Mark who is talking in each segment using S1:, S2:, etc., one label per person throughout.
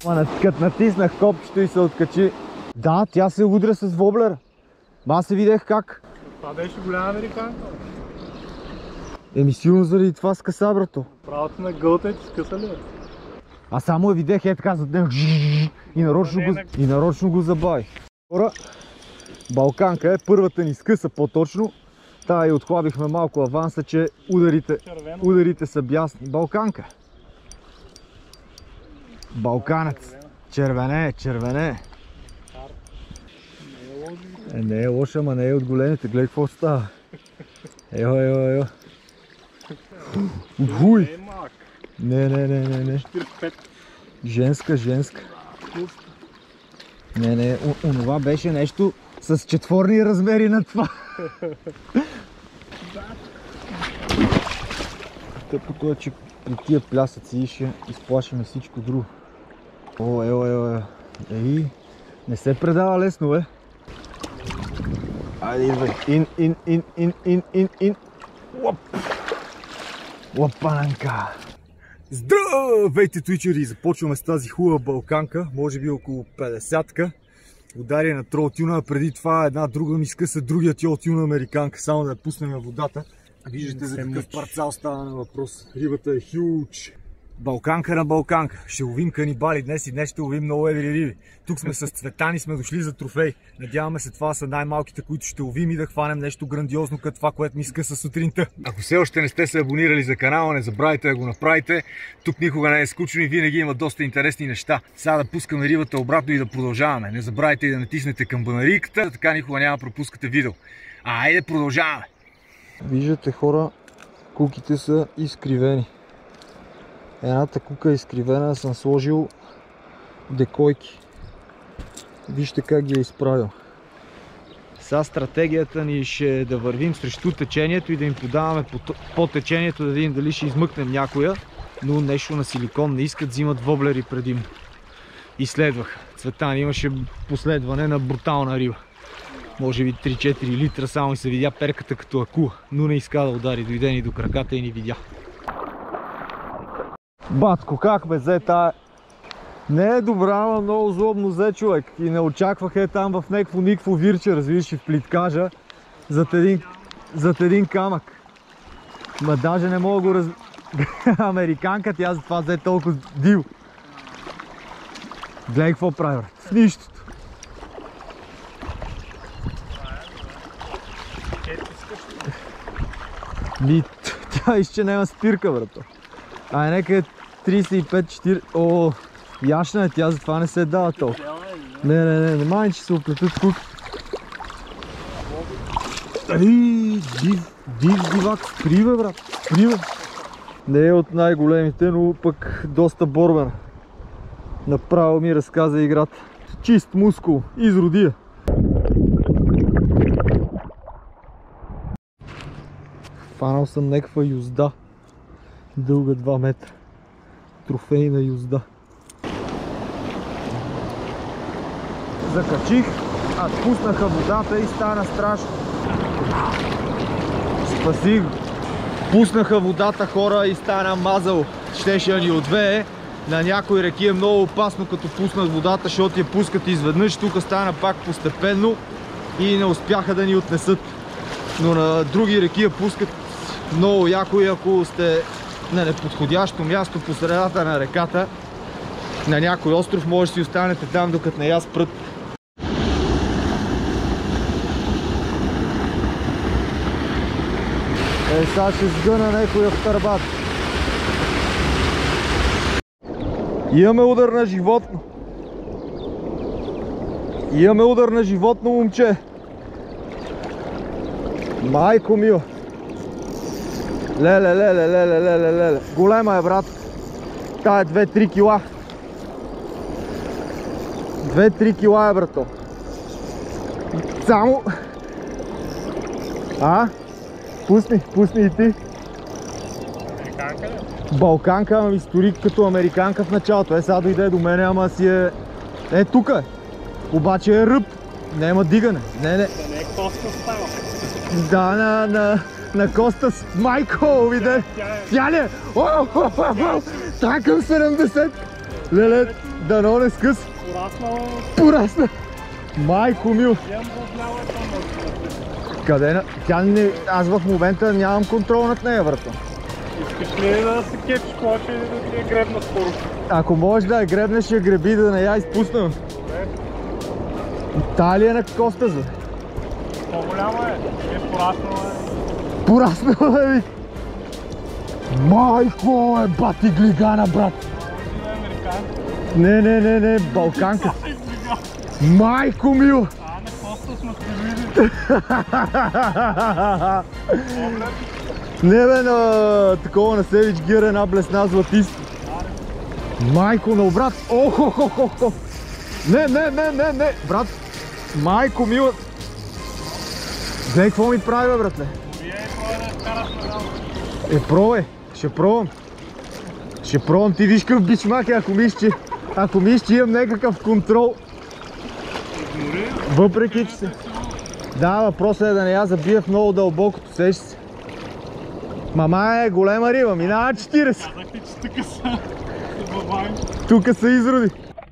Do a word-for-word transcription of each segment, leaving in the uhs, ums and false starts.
S1: Ма като натиснах копчето и се откачи. Да, тя се удря с воблера. Аз се видях как.
S2: Това беше голяма американка.
S1: Еми силно заради това скъса, брато.
S2: Правото на гълта е, че скъса ли?
S1: Аз само я видях е така зад него и нарочно го, и нарочно го забави. Хора, Балканка е първата ни скъса по-точно. Та и отхлабихме малко аванса, че ударите, ударите са бясни. Балканка. Балканец. Червене, червене. Е, не е лоша, ама не е от големите. Гледай какво става. Ейо, ейо, ейо. Хуй! Не, не, не, не, не. Женска, женска. Не, не, онова беше нещо с четворни размери на това. Тъпото е, че при тия плясъци ще изплашиме всичко друго. О, ео, ео, ео. Ей, не се предава лесно, бе. Айде, идвай. Ин, ин, ин, ин, ин, ин, ин. Лоп! Лопананка! Здравейте, твичери! Започваме с тази хубава балканка, може би около петдесятка. Ударие на тролтюна, преди това една друга ми скъса, другия тролтюна американка, само да я пуснем на водата. Виждате за какъв парцал става на въпрос. Рибата е хюч. Балканка на балканка. Ще ловим канибали днес и днес ще ловим много едри риби. Тук сме с Цветан, сме дошли за трофей. Надяваме се това са най-малките, които ще ловим и да хванем нещо грандиозно като това, което ми скъса сутринта. Ако все още не сте се абонирали за канала, не забравяйте да го направите. Тук никога не е скучно и винаги има доста интересни неща. Сега да пускаме рибата обратно и да продължаваме. Не забравяйте и да натиснете камбанарийката, така никога няма да пропускате видео. А, айде продължаваме! Виждате, хора, куките са изкривени. Едната кука е изкривена, съм сложил декойки. Вижте как ги е изправил. Сега стратегията ни ще е да вървим срещу течението и да им подаваме по, по течението, да видим дали ще измъкнем някоя, но нещо на силикон не искат, взимат воблери преди. Изследвах. Цветан имаше последване на брутална риба. Може би три-четири литра, само и се видя перката като акула, но не иска да удари, дойде ни до краката и ни видя. Батко, как бе взе тая? Не е добра, ама много злобно взе, човек. И не очаквах е там в някакво никво вирче, развиш в плиткажа, зад един, зад един камък. Ма даже не мога го раз... Американка, тя за това взе толкова дил. Гледай какво прави, брат. В нищото. Ми, тя изче няма спирка, брато. Ай, нека е трийсет и пет четирийсет. О, яшна е тя, затова не се дава толкова. Не, не, не, не май, че се оплетат кук. Ай, див, див дивак, спри бе, брат, спри бе. Не е от най-големите, но пък доста борбена. Направо ми разказа играта. Чист мускул, изродия. Фанал съм някаква юзда. Дълга два метра. Трофейна юзда. Закачих, отпуснаха водата и стана страшно. Спасих. Пуснаха водата, хора, и стана мазало. Щеше да ни отвее. На някои реки е много опасно, като пуснат водата, защото я пускат изведнъж. Тук стана пак постепенно и не успяха да ни отнесат. Но на други реки я пускат много яко, и ако сте на неподходящо място по средата на реката, на някой остров, може да си останете там, докато не я спрат. Е, сега ще сгъна някой автърбат. Имаме удар на животно. Имаме удар на животно, момче. Майко мила. Леле, леле, леле, леле, леле. Голема е, брат. Та е две-три кила. две-три кила е, брато. Само... А? Пусни, пусни и ти.
S2: Американка ли?
S1: Балканка, ама ми стори като американка в началото. Е, сега дойде до мене, ама си е... Е, тука е. Обаче е ръб. Няма дигане. Не, не.
S2: Да не е коста става.
S1: Да, на... на... на коста с майко, виде. Тя ли е? О, о, о, о, о. Та към седемдесет. Леле, дано не скъс.
S2: Пораснала.
S1: Порасна. Майко мил.
S2: Имам забляла и това може да.
S1: Къде на... Тя не... Аз в момента нямам контрол над нея, брато.
S2: Искаш ли да се кепиш повече или да ти е гребна скоро?
S1: Ако можеш да я гребнеш, ще греби да не я изпусна.
S2: Добре.
S1: Тая ли е на Коста, за?
S2: По-голяма е. Е пораснала е.
S1: Пораснала е, ви. Майко е, бати глигана, брат.
S2: Може да е американка.
S1: Не, не, не, не, балканка. Майко мил.
S2: А, не Коста сме сте
S1: Не бе, на такова на Севич Гир една блесна златист. Майко на обрат. Охо-хо-хо-хо. Не, не, не, не, не. Брат, майко мила. Гледай какво ми прави, бе, братле.
S2: Вие е пробай да я вкараш на работа.
S1: Е, пробай. Ще пробвам. Ще пробвам. Ти виж какъв бичмак е, ако мислиш, че... Ако мислиш, че имам някакъв контрол. Въпреки, че се... Да, въпросът е да не я забия в много дълбокото, сещаш се. Мама е голема риба, минава четиридесет.
S2: Казах ти, че тук са бабаги.
S1: Тук са изроди.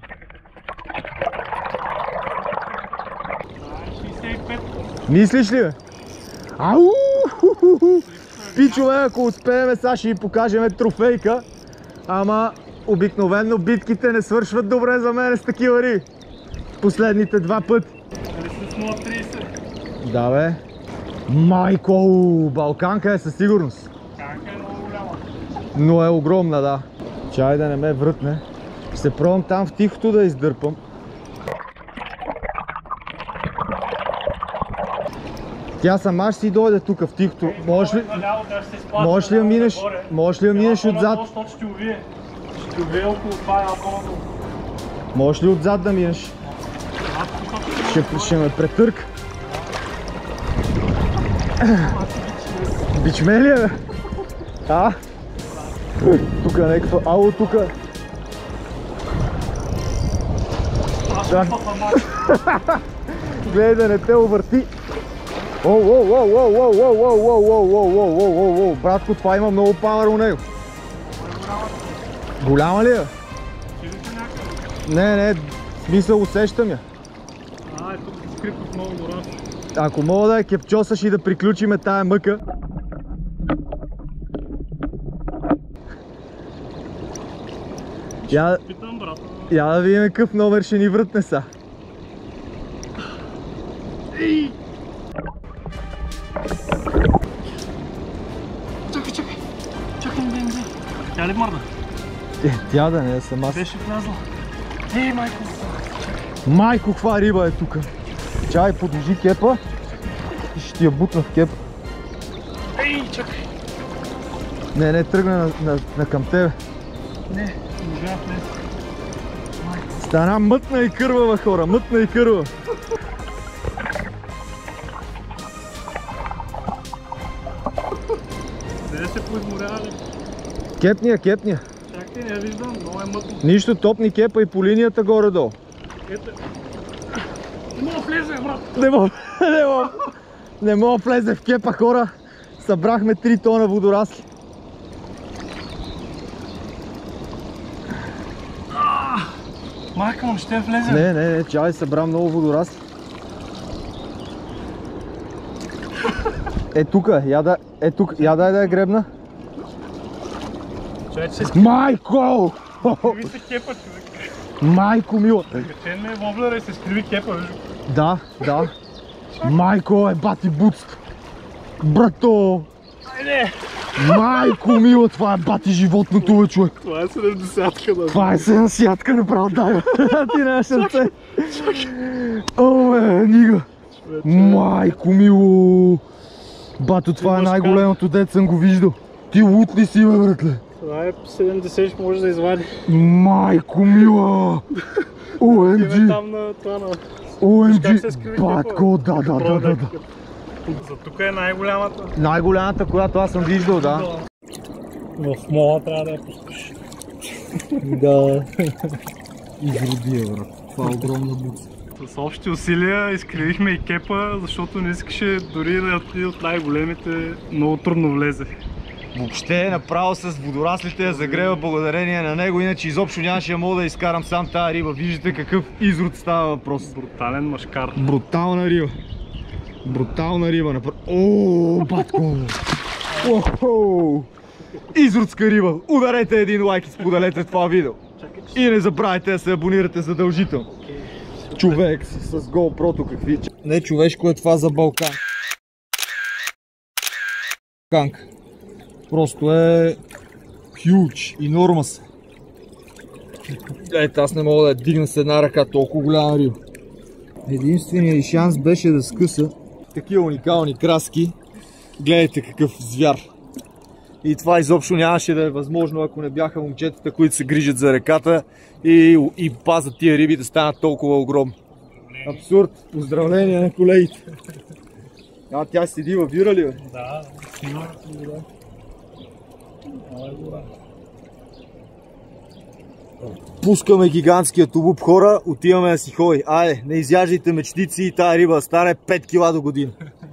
S2: шейсет и пет.
S1: Мислиш ли, бе? Ау! Пичове, ако успеем, сега ще ви покажем трофейка. Ама обикновено битките не свършват добре за мен с такива риби. Последните два пъти.
S2: Дали с нула трийсет?
S1: Да, бе. Майко, балканка е със сигурност.
S2: Балканка е много голяма.
S1: Но е огромна, да. Чай да не ме врътне. Ще се пробвам там в тихото да издърпам. Тя сама ще си дойде тук в тихото. Можеш ли... Можеш ли да минеш? Можеш ли да минеш отзад?
S2: Ще ти увие. Ще ти увие около това и алкона.
S1: Можеш ли отзад да минеш? Ще, ще ме претърка. Бичме ли е, бе? А? Тук е някаква... Ало, тук е... Гледай да не те увърти. Оу, оу, оу, оу, оу, оу, оу, оу, оу, оу, оу, оу, оу, оу, братко, това има много пауър у него. Голяма ли е? Не, не, смисъл усещам я.
S2: А, е тук се скрипва много гора.
S1: Ако мога да я кепчосаш и да приключиме тая мъка. Я,
S2: Питам, брат.
S1: я да видим какъв номер ще ни врътне са.
S2: Чакай, чакай. Чакай, не дай. Тя ли мърда?
S1: Е, тя да не е сама.
S2: Беше влязла. Ей, майко.
S1: Майко, каква риба е тук. Чай, подложи кепа и ще ти я бутна в кепа.
S2: Ей, чакай.
S1: Не, не, тръгна на, на, на към тебе.
S2: Не, не можа да влезе.
S1: Стана мътна и кървава, хора, мътна и кървава.
S2: Де се поизморява ли?
S1: Кепния, кепния.
S2: Чакай, не я виждам, много е мътно.
S1: Нищо, топни кепа и по линията горе-долу.
S2: Ето. Не мога да влезе, брат.
S1: Не мога, не мога. Не мога да влезе в кепа, хора. Събрахме три тона водорасли.
S2: Майка му, ще влезе.
S1: Не, не, не, чай, събра много водорасли. Е, тука, я да, е тук, я дай да я гребна.
S2: Чай, че се
S1: Майко!
S2: скриви се кепа, човек.
S1: Майко мила.
S2: Качен ме е воблера и се скриви кепа, виж.
S1: Да, да. Майко е бати буцк. Брато!
S2: Айде!
S1: Майко мила, това е бати животното, бе, човек.
S2: Това е седемдесятка, да.
S1: Това е седемдесятка, направо, дай, бе. Ти нямаш сърце. О, бе, нига. Майко мило. Бато, това е най-големото, дет съм го виждал. Ти лут ли си, бе, братле?
S2: Това е седемдесет, ще може да извади.
S1: Майко мила! О Ем Джи!
S2: Име там на това на...
S1: О Ем
S2: Виж как
S1: Джи!
S2: се скриви
S1: Батко, да, да, да, да, да.
S2: За тук е най-голямата.
S1: Най-голямата, която аз съм виждал, да.
S2: В мола трябва да я пускаш.
S1: Да. Изроди, брат. Това е огромна буца.
S2: С общи усилия изкривихме и кепа, защото не искаше дори да отиде от най-големите, много трудно влезе.
S1: Въобще направо с водораслите я загрева благодарение на него, иначе изобщо нямаше да мога да изкарам сам тази риба. Виждате какъв изрод става въпрос.
S2: Брутален машкар.
S1: Брутална риба. Брутална риба. Ооо, батко! Охо! Изродска риба! Ударете един лайк и споделете това видео. И не забравяйте да се абонирате задължително. Човек с, с GoPro-то какви. Не човешко е това за Балкан. Балканка. Просто е huge, enormous. Ето, аз не мога да я дигна с една ръка, толкова голяма риба. Единственият шанс беше да скъса такива уникални краски. Гледайте какъв звяр. И това изобщо нямаше да е възможно, ако не бяха момчетата, които се грижат за реката и, и пазят тия риби да станат толкова огромни. Абсурд! Поздравления на колегите! А, тя седи във вира ли, бе?
S2: Да, снима.
S1: Пускаме гигантския тулуп, хора, отиваме да си ходи. Айде, не изяждайте мечтици и тая риба стане пет кила до година.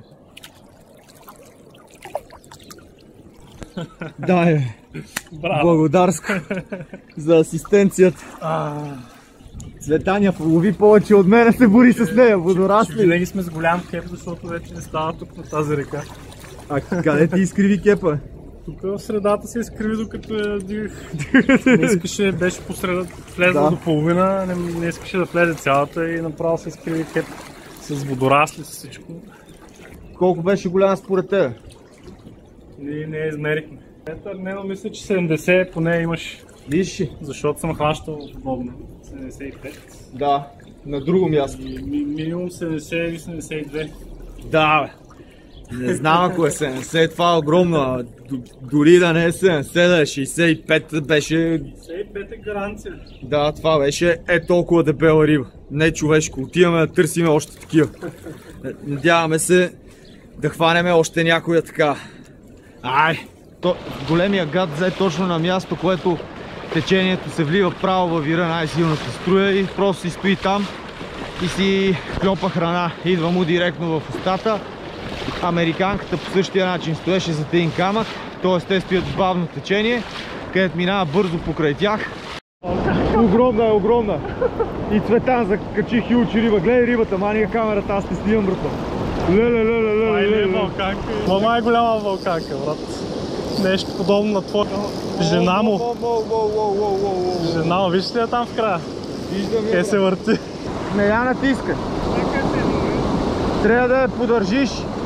S1: Да, е. Благодарско за асистенцията. Цветаня лови повече от мене, се бори с нея, водорасли.
S2: Винаги сме с голям кеп, защото вече не става тук на тази река.
S1: А къде ти изкриви кепа?
S2: Тук в средата се изкриви, докато я дигах. Не искаше, беше по средата, влезла
S1: Да.
S2: до половина, не, не искаше да влезе цялата и направо се изкриви кеп с водорасли, с всичко.
S1: Колко беше голяма според тебе?
S2: Ние не я измерихме. Ето, Арнено мисля, че седемдесет поне имаш,
S1: Виж,
S2: защото съм хващал удобно. седемдесет и пет.
S1: да, на друго място.
S2: И ми, минимум седемдесет или седемдесет и две.
S1: Да, бе. Не знам ако е седемдесет, това е огромно. Дори да не е седемдесет, да е шейсет и пет беше...
S2: шейсет и пет е гаранция.
S1: Да, това беше е толкова дебела риба. Не човешко, отиваме да търсиме още такива. Надяваме се да хванеме още някоя така. Ай! То, големия гад взе точно на място, което течението се влива право във вира, най-силната струя и просто си стои там и си клепа храна. Идва му директно в устата. Американката по същия начин стоеше за един камък, т.е. те стоят в бавно течение, където минава бързо покрай тях. Огромна е, огромна! И Цветан закачи хилчи риба. Гледай рибата, мания камерата, аз те снимам, брата. Леле, леле, леле,
S2: Май не е
S1: леле.
S2: вълканка. Това май е голяма вълканка, брат. Нещо подобно на твоя жена му. Жена му, виждате ли я там в края?
S1: Виждам
S2: Къде се върти?
S1: Не я натискай. Трябва да я подържиш.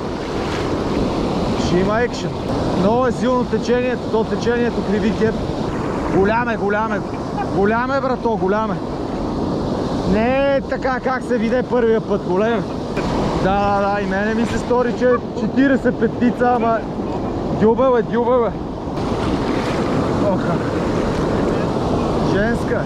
S1: Ще има екшен. Много е силно течението, то течението криви кеп. Голям е, голям е. Голям е, брато, голям е. Не е така как се виде първия път, голем. Да, да, да, и мене ми се стори, че четиридесет петица, ама дюбе, бе, дюбе, бе. Оха. Женска.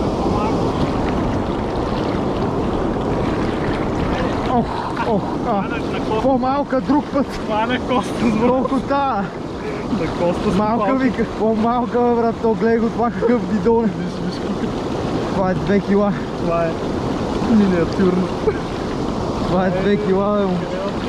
S1: Ох, ох, а. По-малка друг път.
S2: Това не коста с
S1: Колко става?
S2: Да коста с
S1: Малка вика, по-малка, бе, брат, то гледай го това какъв бидон е. Това е две кила.
S2: Това е миниатюрно.
S1: Това е две кила, бе му.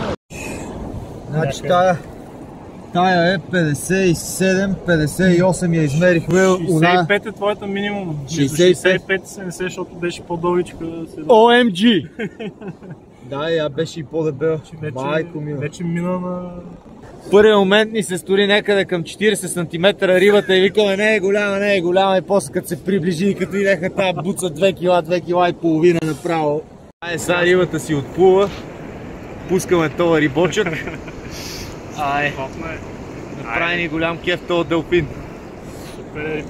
S1: Значи тая, тая е петдесет и седем петдесет и осем я измерихме.
S2: шейсет и пет е твоята минимум.
S1: шейсет и пет.
S2: шейсет и пет и седемдесет, защото беше по-дългичка.
S1: О Ем Джи! Да, я беше и по-дебел.
S2: Вече,
S1: Майко мила.
S2: вече мина на...
S1: В първия момент ни се стори някъде към четиридесет сантиметра рибата и викаме не е голяма, не е голяма и после като се приближи и като идеха тази буца две кила, две кила и половина направо. Ай, сега рибата си отплува. Пускаме този рибочък. Ай, направи ни голям кеф този делфин.
S2: Супер.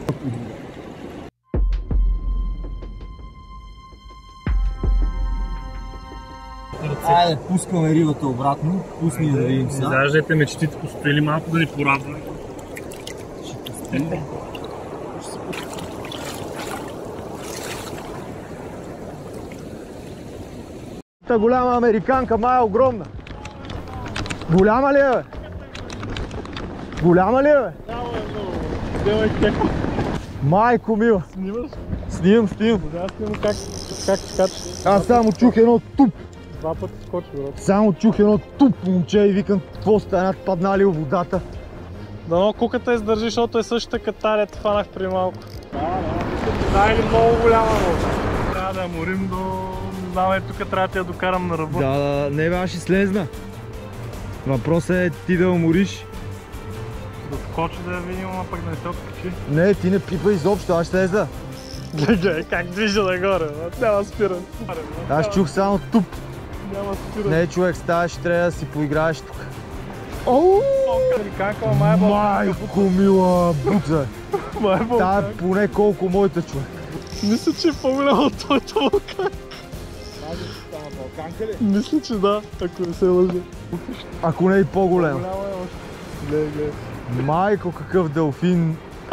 S1: Айде, пускаме рибата обратно. Пусни да видим сега.
S2: Израждайте мечтите, постоили малко да ни порадваме.
S1: Та голяма американка, мая огромна. Голяма ли е, бе? Голяма ли е, бе?
S2: Делай кепа.
S1: Майко мила.
S2: Снимаш?
S1: Снимам, снимам.
S2: Да, снимам как, как скача.
S1: Аз само чух едно туп.
S2: Два пъти скочи, брат.
S1: Само чух едно туп, момче, и викам, какво станат, паднали в водата.
S2: Дано куката издържи, защото е същата като тази, дето хванах преди малко. Да, да, мисля, че да, или много голяма рода. Трябва да я морим до... не знам, е тук трябва да я докарам на ръба.
S1: Да, да, не бе, аз ще слезна. Въпросът е ти да умориш.
S2: Да скочи да я видим, а пък да не се откачи.
S1: Не, ти не пипа изобщо, аз ще слеза.
S2: Гледай как движа нагоре, няма спиран.
S1: Аз чух само туп.
S2: Няма спиран.
S1: Не, човек, ставаш, трябва да си поиграеш тук.
S2: Оу! Американка, май е
S1: Майко мила буца.
S2: Май е
S1: Та
S2: Балканка.
S1: е поне колко моята, човек.
S2: Мисля, че е по-голяма от твоята Балканка.
S1: Балканка ли?
S2: Мисля, че да, ако не се лъжа.
S1: Ако не е и по-голема.
S2: Голяма е още. Гледай, гледай.
S1: Майко, какъв делфин.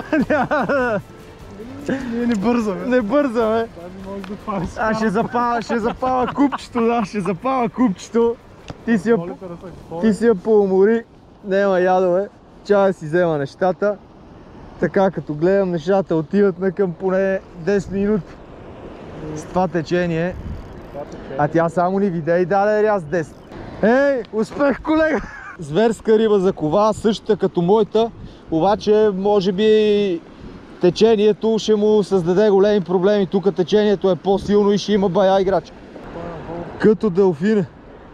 S2: Ние не бързаме.
S1: Не бързаме.
S2: Даже може да пали с
S1: Аз ще запава, ще запава купчето, да, ще запава купчето. Ти си я, ти си я поумори. Нема ядове. Чая си взема нещата. Така като гледам, нещата отиват на към поне десет минути. С това течение. А тя само ни видя и даде ряз десет. Ей, успех, колега! Зверска риба за кова, същата като моята. Обаче, може би течението ще му създаде големи проблеми. Тук течението е по-силно и ще има бая играч. Като делфин.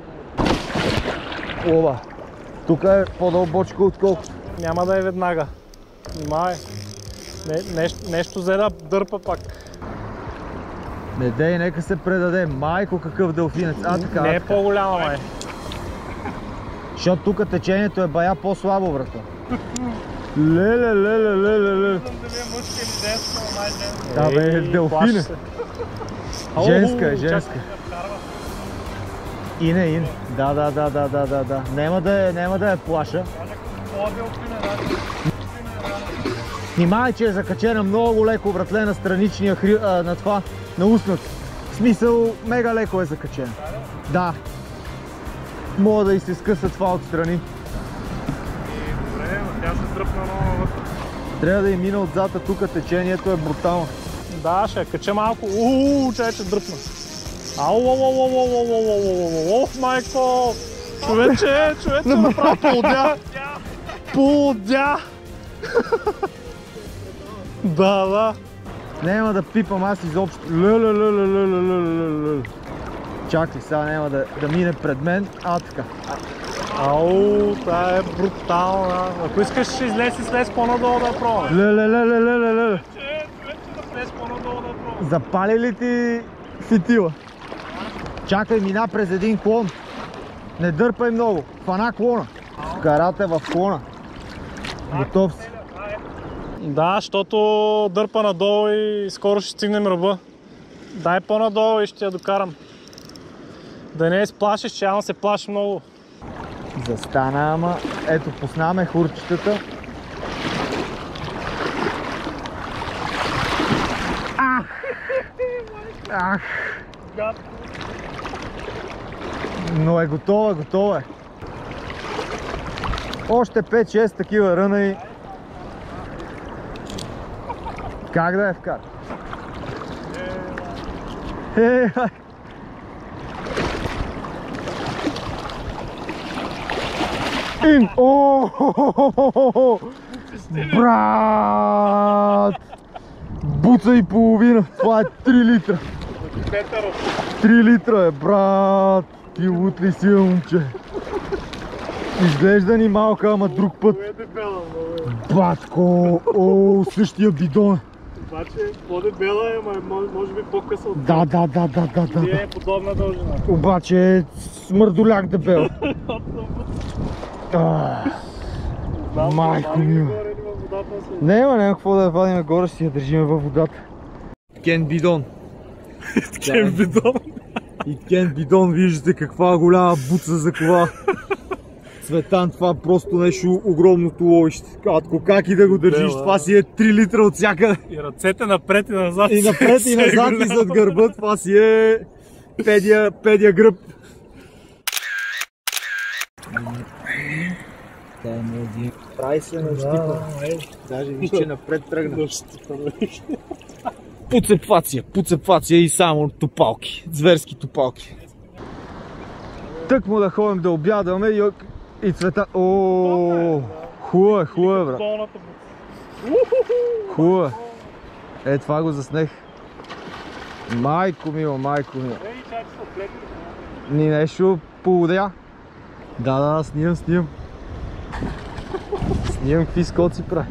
S1: Оба. Тук е по-дълбочко отколкото.
S2: Няма да е веднага. Внимавай. Не, нещо, нещо взе да дърпа пак.
S1: Не дей, нека се предаде. Майко, какъв делфинец. А, така,
S2: не е
S1: така.
S2: по-голяма, май.
S1: Защото тук течението е бая по-слабо, брато. Леле, леле, леле, леле.
S2: Не знам дали е мъжка или женска, но май женска.
S1: Да бе,
S2: Ей,
S1: делфин
S2: плаши
S1: е.
S2: се.
S1: Женска е,
S2: Ау,
S1: женска.
S2: чакай да вкарва.
S1: Ине, ине. Да, да, да, да, да, да, да. Няма да е, няма да я плаша. Внимай, че е закачена много леко, братле, на страничния хри... а, на това, на устната. В смисъл, мега леко е закачена. Да. Мога да и се скъса това отстрани.
S2: Добре, но тя се дръпна много навътре.
S1: Трябва да и мина отзад, а тук течението е брутално.
S2: Да, ще я кача малко. Ууу, чай, че дръпна. Ау, ау, ау, ау, ау, ау, ау, ау, ау, майко! Човече, човече, направо полудя. Полудя! Да, да.
S1: Няма да пипам аз изобщо. Леле, леле, леле, леле, леле. Чакай, сега няма да, да мине пред мен. А, така.
S2: Ау, това е брутална. Ако искаш, ще излез и слез по-надолу да пробваме.
S1: Леле, леле, леле, леле.
S2: Че, човече, да слез по-надолу да пробваме.
S1: Запали ли ти фитила? Чакай, мина през един клон. Не дърпай много. Фана клона. Карате в клона. Готов си.
S2: Да, защото дърпа надолу и скоро ще стигнем ръба. Дай по-надолу и ще я докарам. Да не изплашиш, че явно се плаши много.
S1: Застана, ама ето, поснаме хурчетата. Ах! Ах! Но е готова, готова е. Още пет-шест такива ръна. Как да я вкара? Е, Ин! О! Брат! Буца и половина. Това е три литра. три литра е, брат! Ти лут ли си, момче? Изглежда ни малка, ама друг път. Батко! О, същия бидон.
S2: Обаче по-дебела е, ама може би по-къса от
S1: Да, да, да, да, да, да.
S2: е подобна дължина.
S1: Обаче е смърдоляк дебел. Майко мила. Няма, няма какво да я вадим горе, ще си я държим във водата. Кен бидон.
S2: Кен бидон.
S1: И Кен бидон, виждате каква голяма буца за кова. Цветан, това просто нещо огромното ловище. Атко, как и да го държиш, това си е три литра от всякъде.
S2: И ръцете напред и назад.
S1: И напред и назад и зад гърба, това си е педия, педия гръб. Прави се на щипа. Даже виж, че напред тръгна. Пуцепфация, пуцепфация и само топалки. Зверски топалки. Тък му да ходим да обядаме и, и цвета... Ооо, Хубаво е, хубаво е, брат. Хубаво е. Е, това го заснех. Майко мило, майко мило. Ни нещо полудя. Да, да, снимам, снимам. Снимам какви скоци прави.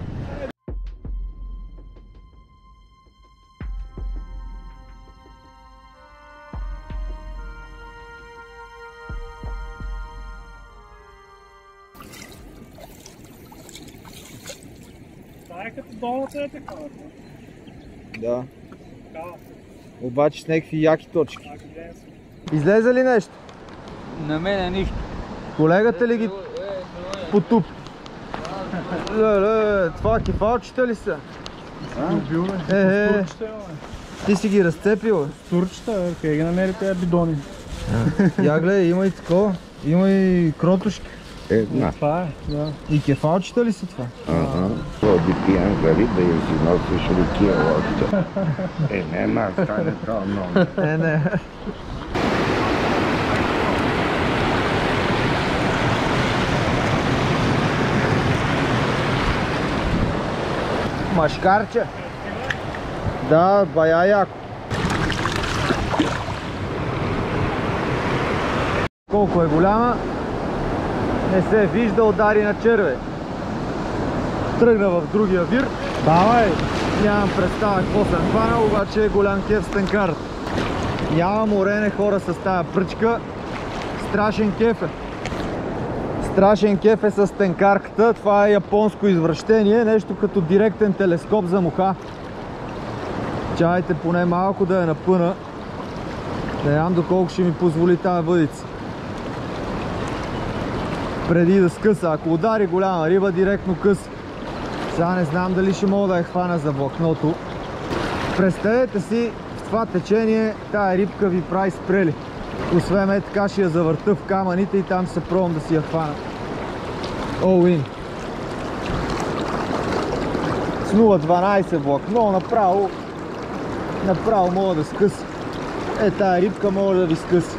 S2: Това е като долната е такава.
S1: Да. Обаче с някакви яки точки. Излезе ли нещо?
S3: На мене нищо.
S1: Колегата ли ги потуп? Леле, това кефалчета ли са? Е, е, ти си ги разцепил?
S2: Турчета, къде ги намери тези бидони?
S1: Я гледай, има и такова, има и кротушки.
S4: Една.
S2: Това е, да.
S1: И кефалчета ли са това?
S4: Ага. Ходи пиян гари да я си носиш рукия още. Е, не, ма, стане това много.
S1: Е, не. Машкарче? Да, бая яко. Колко е голяма? Не се вижда, удари на черве. Тръгна в другия вир.
S2: Давай!
S1: Нямам представа какво съм хванал, обаче е голям кеф с тенкарът. Няма морене хора с тая пръчка. Страшен кеф е. Страшен кеф е с тенкарката. Това е японско извращение, нещо като директен телескоп за муха. Чайте поне малко да я напъна. Не знам доколко ще ми позволи тази въдица. Преди да скъса. Ако удари голяма риба, директно къса. Сега не знам дали ще мога да я хвана за влакното. Представете си, в това течение тая рибка ви прави спрели. Освен е така ще я завърта в камъните и там се пробвам да си я хвана. All in. С нула дванайсет влакно, направо направо мога да скъса. Е, тая рибка може да ви скъса.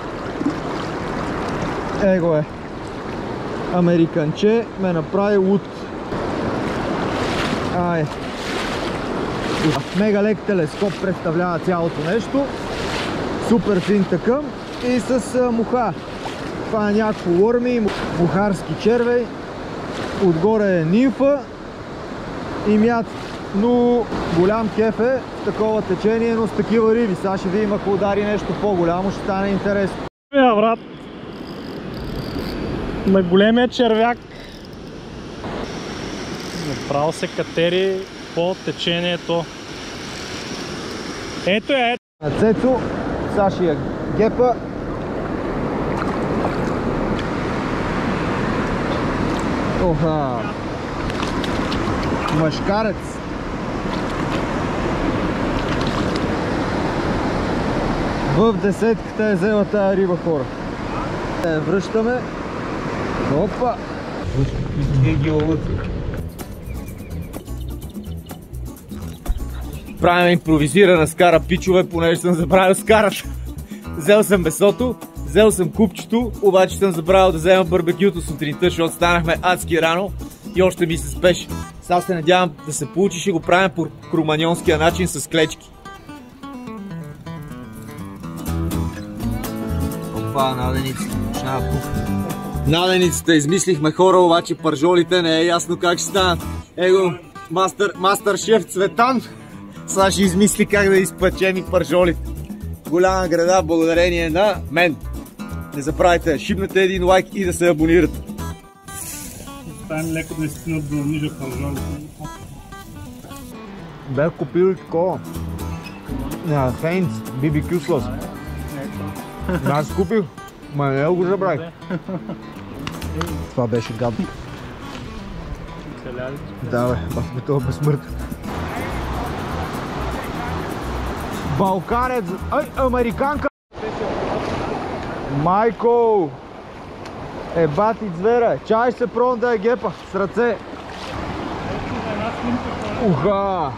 S1: Его е. Американче ме направи лут. Ай. Мега лек телескоп представлява цялото нещо. Супер фин такъм и с а, муха. Това е някакво лорми, мухарски червей. Отгоре е нимфа и мят. Но голям кеф е в такова течение, но с такива риби. Сега ще видим, ако удари нещо по-голямо, ще стане интересно.
S2: Я, брат. На големия червяк направо се катери по течението. Ето я, ето.
S1: На Цецо, сега ще я гепа. Оха! Машкарец! В десетката е взела тая риба, хора. Е, връщаме. Опа! Правим импровизирана скара, пичове, понеже съм забравил скарата. Взел съм месото, взел съм купчето, обаче съм забравил да взема барбекюто сутринта, защото станахме адски рано и още ми се спеше. Сега се надявам да се получи, ще го правим по круманьонския начин с клечки. Опа, наденицата, почнава пух. Наденицата измислихме, хора, обаче пържолите не е ясно как ще станат. Его, мастер, мастер шеф Цветан сега ще измисли как да изпечем и пържолите. Голяма града благодарение на мен. Не забравяйте, шибнете един лайк и да се абонирате.
S2: Стане леко да изтинат до нижа пържолите.
S1: Бях купил и такова. Хейнц, би би кю сос. Аз купих, ма не го забравих. Това беше гадно. Да бе, бах ме това безсмъртен. Балканец, ай, американка! Майко! Е, бати звера, чай се пробвам да я гепа с ръце. Уха!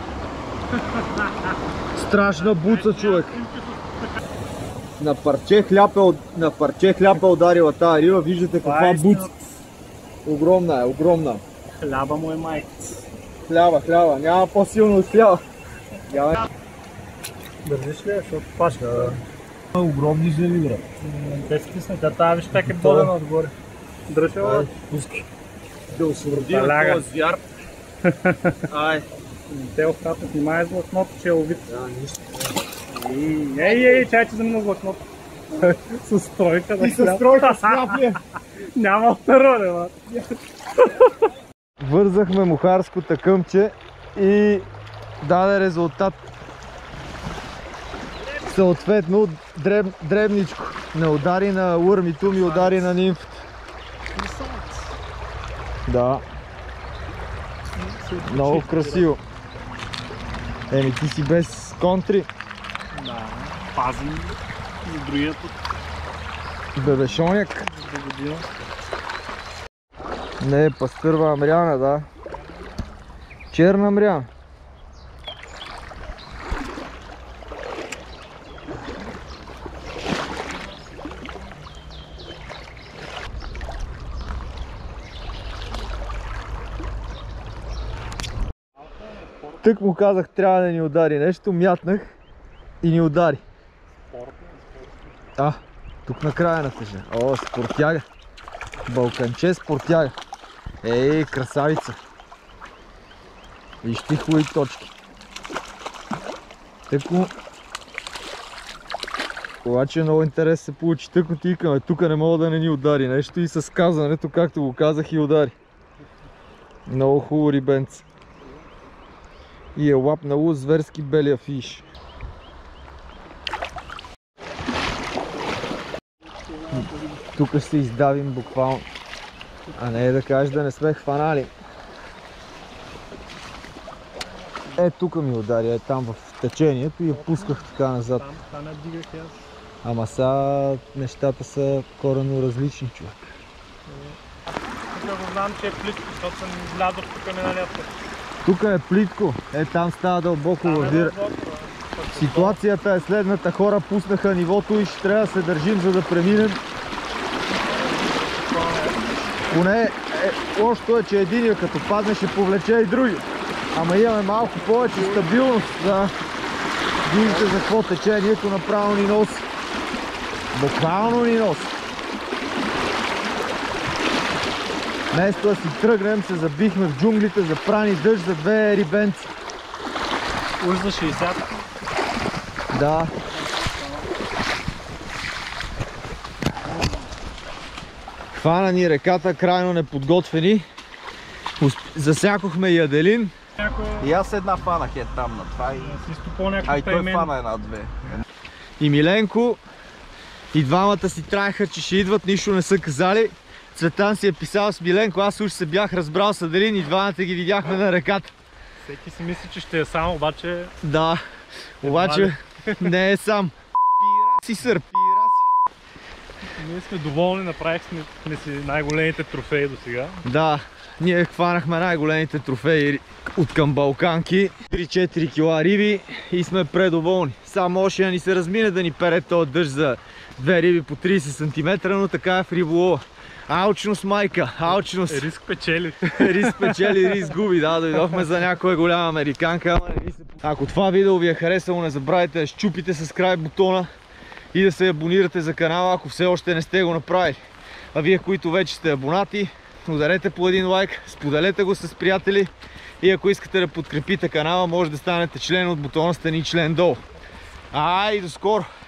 S1: Страшна буца, човек. На парче хляб е, на парче хляб е ударила тази риба, виждате каква буца. Огромна е, огромна.
S2: Хляба му е майка.
S1: Хляба, хляба, няма по-силно от хляба.
S2: Държиш ли, защото пашка.
S1: Огромни зели, брат.
S2: Те стисна, та тази виж как е болена отгоре. Дръжа лад.
S1: Пускай. Да освободи
S2: Таляга.
S1: този звяр. Ай.
S2: Те остата снимае с влакното, че е ловит.
S1: Да, нищо.
S2: Ей, ей, чай, че замина с влакното. С стройка да
S1: И с стройка сляп ли е?
S2: Няма второ, ма.
S1: Вързахме мухарското къмче и даде резултат. Съответно дреб, дребничко. Не удари на урмито, ми удари на нимфата. Да. Много красиво. Еми ти си без контри.
S2: Да, пазим за другия път.
S1: Бебешоняк.
S2: За година.
S1: Не, пастърва мряна, да. Черна мряна. Тък му казах, трябва да ни удари нещо, мятнах и ни удари. А, тук накрая натъжа. О, спортяга. Балканче спортяга. Ей, красавица. Виж ти хубави точки. Тъкмо. Обаче много интерес се получи. Тъкмо ти викаме, тук не мога да не ни удари нещо и с казването, както го казах, и удари. Много хубаво рибенце. И е лапнало зверски белия фиш. Тук ще се издавим буквално. А не е да кажеш да не сме хванали. Е, тук ми удари, е там в течението и я пусках така назад.
S2: Там, там я дигах аз.
S1: Ама сега нещата са коренно различни, човек.
S2: Тук го знам, че е плитко, защото съм излязъл тук миналия път.
S1: Тук е плитко, е там става дълбоко лавира. Ситуацията е следната, хора пуснаха нивото и ще трябва да се държим, за да преминем. Поне е, лошото е, че единия като падне ще повлече и други. Ама имаме малко повече стабилност, да видите за какво течението направо ни носи. Буквално ни носи. Вместо да си тръгнем, се забихме в джунглите за прани дъжд за две рибенци.
S2: Уж за шейсет.
S1: Да. Хвана ни реката, крайно неподготвени. Засякохме яделин.
S5: И аз една фанах е там на това и... А и той фана една-две.
S1: И Миленко, и двамата си траеха, че ще идват, нищо не са казали. Цветан си е писал с Миленко, аз уж се бях разбрал с Аделин и двамата ги видяхме на реката.
S2: Всеки си мисли, че ще е сам, обаче...
S1: Да, обаче не е сам. Пира си сър, пира си.
S2: Ние сме доволни, направихме си най-големите трофеи до сега.
S1: Да, ние хванахме най-големите трофеи от към Балканки. три-четири кила риби и сме предоволни. Само още да ни се размине да ни пере този дъжд за две риби по трийсет сантиметра, но така е в риболова. Алчност, майка, алчност.
S2: Риск печели.
S1: Риск печели, риск губи, да, дойдохме за някоя голяма американка, ама не ви се... Ако това видео ви е харесало, не забравяйте да щупите с край бутона и да се абонирате за канала, ако все още не сте го направили. А вие, които вече сте абонати, ударете по един лайк, споделете го с приятели и ако искате да подкрепите канала, може да станете член от бутона, стани член долу. Ай, до скоро!